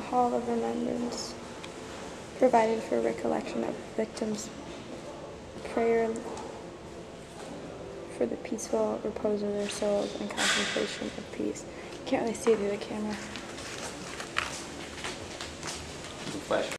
hall of remembrance provided for recollection of victims, prayer for the peaceful repose of their souls, and contemplation of peace. You can't really see through the camera. Flash.